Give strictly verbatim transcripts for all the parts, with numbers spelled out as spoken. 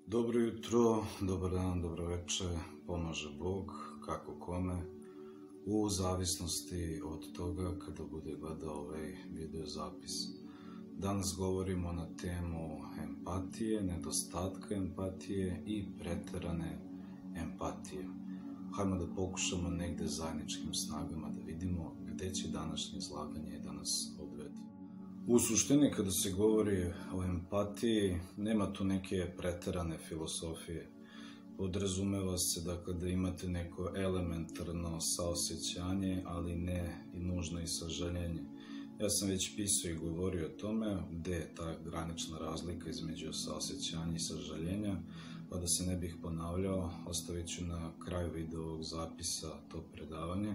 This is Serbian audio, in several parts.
Dobro jutro, dobar dan, dobro večer, pomaže Bog, kako kome, u zavisnosti od toga kada bude gledao ovaj video zapis. Danas govorimo na temu empatije, nedostatka empatije i preterane empatije. Hajmo da pokušamo negde zajedničkim snagama da vidimo gde će današnje izlaganje da nas odvede. U suštini, kada se govori o empatiji, nema tu neke preterane filosofije. Podrazumeva se dakle, da imate neko elementarno saosećanje, ali ne i nužno i sažaljenje. Ja sam već pisao i govorio o tome gde je ta granična razlika između saosećanja i sažaljenja, pa da se ne bih ponavljao, ostavit ću na kraju video ovog zapisa to predavanje.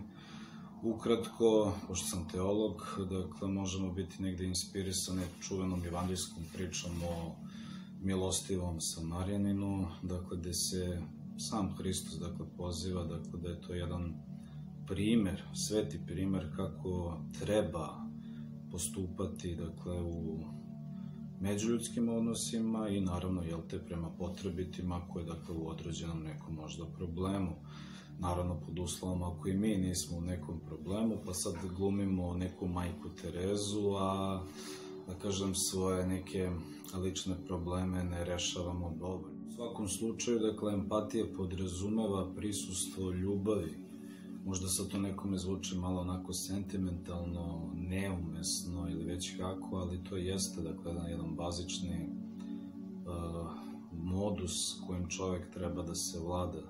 Ukratko, pošto sam teolog, dakle, možemo biti negde inspirisani čuvenom evanđelskom pričom o milostivom Samarjaninu, dakle, gde se sam Hristos, dakle, poziva, dakle, da je to jedan primer, sveti primer kako treba postupati, dakle, u međuljudskim odnosima i naravno, jel te, prema potrebitima koje, dakle, u određenom nekom možda problemu. Naravno, pod uslovom ako i mi nismo u nekom problemu, pa sad glumimo neku majku Terezu, a, da kažem, svoje neke lične probleme ne rešavamo dovoljno. U svakom slučaju, dakle, empatija podrazumeva prisustvo ljubavi. Možda sad to nekome zvuči malo onako sentimentalno, neumesno ili već kako, ali to jeste, dakle, jedan bazični uh, modus kojim čovek treba da se vlada.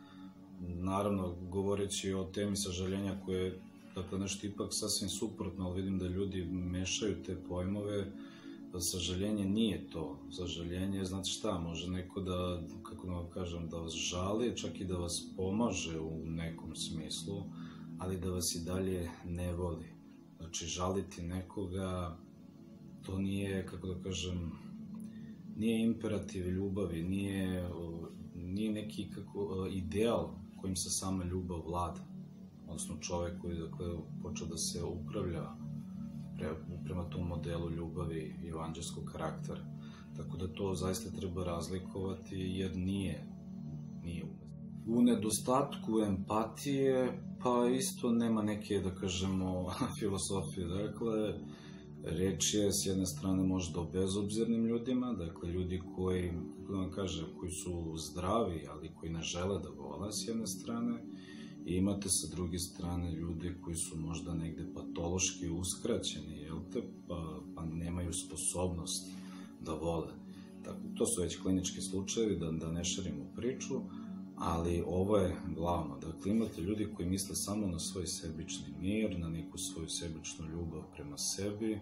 Naravno, govoreći o temi sažaljenja koje je, dakle, nešto ipak sasvim suprotno, ali vidim da ljudi mešaju te pojmove, da sažaljenje nije to. Sažaljenje, znate šta, može neko da, kako da vam kažem, da vas žali, čak i da vas pomaže u nekom smislu, ali da vas i dalje ne voli. Znači, žaliti nekoga, to nije, kako da kažem, nije imperativ ljubavi, nije, nije neki kako, ideal kojim se sama ljubav vlada, odnosno čovek koji je, dakle, počeo da se upravlja pre, prema tom modelu ljubavi i evanđelskog karaktera. Tako da to zaista treba razlikovati jer nije, nije umesno. U nedostatku empatije, pa isto nema neke, da kažemo, filosofije. Dakle, reč je s jedne strane možda o bezobzirnim ljudima, dakle ljudi koji, kako da vam kažem, koji su zdravi, ali koji ne žele da vole s jedne strane, i imate sa druge strane ljudi koji su možda negde patološki uskraćeni, jel te, pa, pa nemaju sposobnost da vole. Tako, to su već klinički slučajevi, da, da ne širimo priču, ali ovo je glavno. Dakle, imate ljudi koji misle samo na svoj sebični mir, na neku svoju sebičnu ljubav prema sebi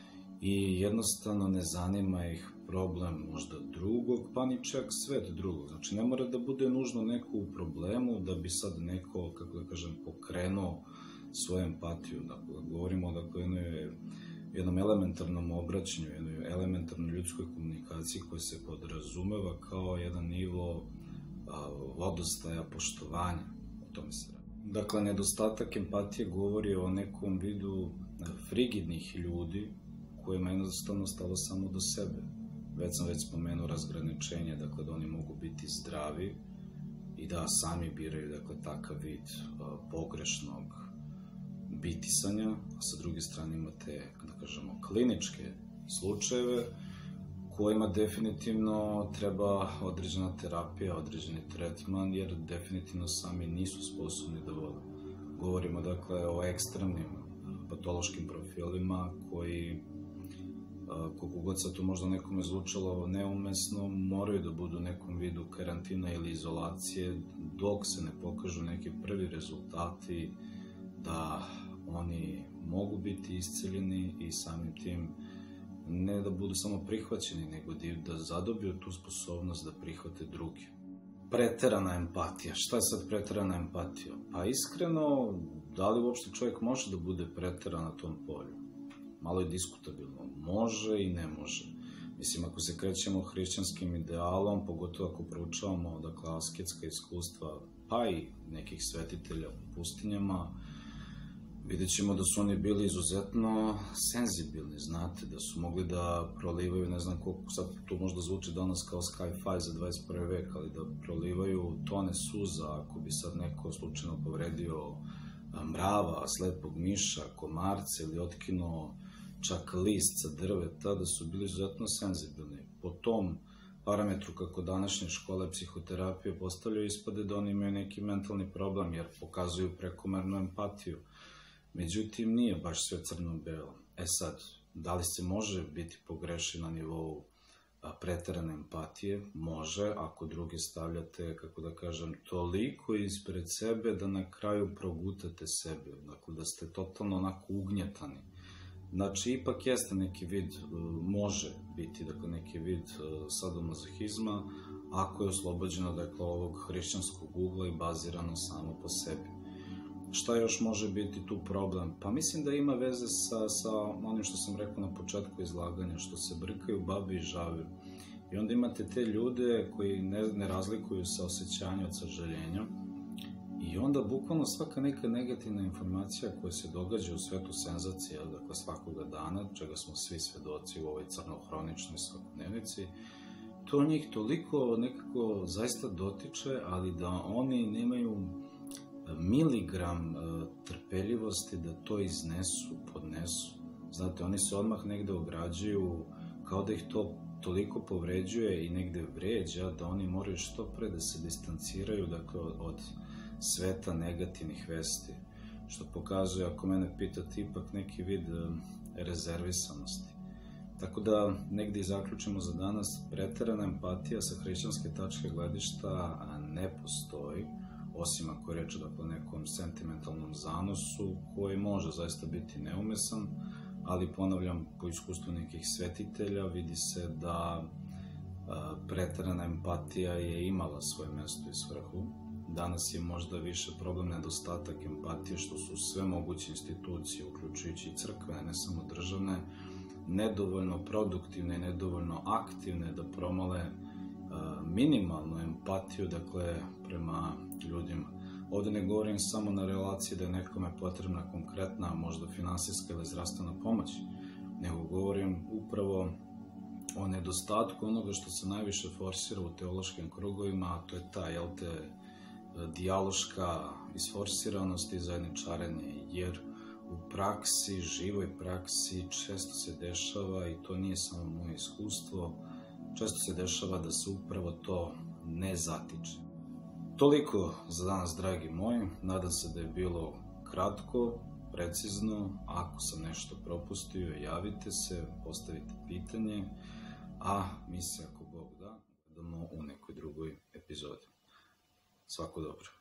i jednostavno ne zanima ih problem možda drugog, pa ni čak svet drugog. Znači, ne mora da bude nužno neko u problemu da bi sad neko, kako da kažem, pokrenuo svoju empatiju. Dakle, govorimo o jednoj, jednom elementarnom obraćanju, jednoj elementarnoj ljudskoj komunikaciji koja se podrazumeva kao jedan nivo vodostaja poštovanja, o tome se radi. Dakle, nedostatak empatije govori o nekom vidu frigidnih ljudi kojima je jednostavno stalo samo do sebe. Već sam već spomenuo razgraničenje, dakle, da oni mogu biti zdravi i da sami biraju, dakle, takav vid pogrešnog bitisanja, a sa druge strane imate, da kažemo, kliničke slučajeve kojima definitivno treba određena terapija, određeni tretman, jer definitivno sami nisu sposobni da vole. Govorimo, dakle, o ekstremnim patološkim profilima koji, koliko god sad to možda nekome zvučalo neumesno, moraju da budu u nekom vidu karantina ili izolacije dok se ne pokažu neki prvi rezultati da oni mogu biti isceljeni i samim tim ne da budu samo prihvaćeni, nego da zadobiju tu sposobnost da prihvate drugi. Preterana empatija. Šta je sad preterana empatija? Pa iskreno, da li uopšte čovjek može da bude preteran na tom polju? Malo je diskutabilno. Može i ne može. Mislim, ako se krećemo hrišćanskim idealom, pogotovo ako proučavamo, dakle, asketska iskustva, pa i nekih svetitelja u pustinjama, vidjet ćemo da su oni bili izuzetno senzibilni, znate, da su mogli da prolivaju, ne znam koliko, sad to možda zvuči danas kao sci-fi za dvadeset prvi vek, ali da prolivaju tone suza ako bi sad neko slučajno povredio mrava, slepog miša, komarca ili otkinuo čak list sa drveta, da su bili izuzetno senzibilni. Po tom parametru kako današnje škole psihoterapije postavljaju, ispade da oni imaju neki mentalni problem jer pokazuju prekomernu empatiju. Međutim, nije baš sve crno-belo. E sad, da li se može biti pogrešen na nivou preterane empatije? Može, ako druge stavljate, kako da kažem, toliko ispred sebe da na kraju progutate sebe, dakle da ste totalno onako ugnjetani. Znači, ipak jeste neki vid, može biti, dakle, neki vid sadomazohizma, ako je oslobođeno, dakle, ovog hrišćanskog ugla i bazirano samo po sebi. Šta još može biti tu problem? Pa mislim da ima veze sa, sa onim što sam rekao na početku izlaganja, što se brkaju babi i žabe. I onda imate te ljude koji ne, ne razlikuju saosećanja od sažaljenja. I onda bukvalno svaka neka negativna informacija koja se događa u svetu senzacija, dakle svakoga dana, čega smo svi svedoci u ovoj crnohroničnoj svakodnevnici, to njih toliko nekako zaista dotiče, ali da oni nemaju miligram trpeljivosti da to iznesu, podnesu. Znate, oni se odmah negde ograđuju, kao da ih to toliko povređuje i negde vređa, da oni moraju što pre da se distanciraju, dakle, od sveta negativnih vesti, što pokazuje, ako mene pitate, ipak neki vid rezervisanosti. Tako da, negde i zaključimo za danas, preterana empatija sa hrišćanske tačke gledišta ne postoji, osim ako je reč o nekom sentimentalnom zanosu, koji može zaista biti neumesan, ali ponavljam, po iskustvu nekih svetitelja, vidi se da preterana empatija je imala svoje mesto i svrhu. Danas je možda više problem nedostatak empatije, što su sve moguće institucije, uključujući i crkvene, ne samo državne, nedovoljno produktivne i nedovoljno aktivne da promale minimalnu empatiju, dakle, prema ljudima. Ovde ne govorim samo na relaciji da je nekome potrebna konkretna, možda finansijska ili zdravstvena pomoć, nego govorim upravo o nedostatku onoga što se najviše forsira u teološkim krugovima, a to je ta, jel te, dijaloška isforsiranost i zajedničarenje, jer u praksi, živoj praksi, često se dešava, i to nije samo moje iskustvo, često se dešava da se upravo to ne zatiče. Toliko za danas, dragi moji. Nadam se da je bilo kratko, precizno. Ako sam nešto propustio, javite se, postavite pitanje, a mi se, ako Bog da, gledamo u nekoj drugoj epizodi. Svako dobro.